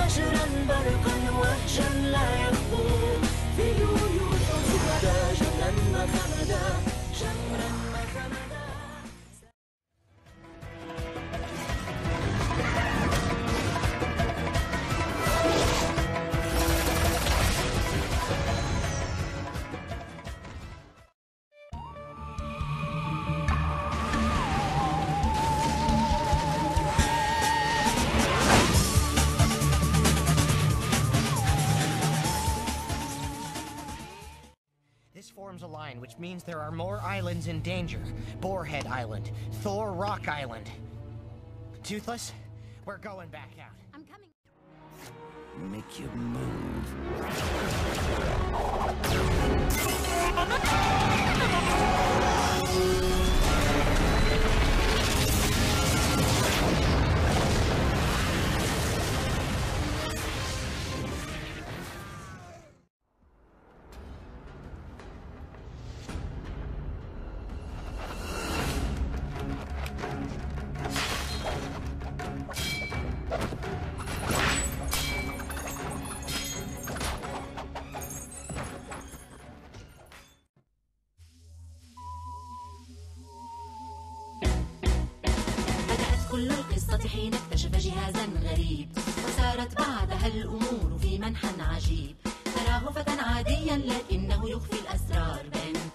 فجرا برقا وهجا لا يخبو في يويو فوزودا جملا ما خمدا جملا ما خمدا. This forms a line, which means there are more islands in danger. Boarhead Island, Thor Rock Island. Toothless, we're going back out. I'm coming. Make your move. كل القصة حين اكتشف جهازا غريب، وسارت بعدها الأمور في منحى عجيب. تراه فتى عاديا لكنه يخفي الأسرار. بن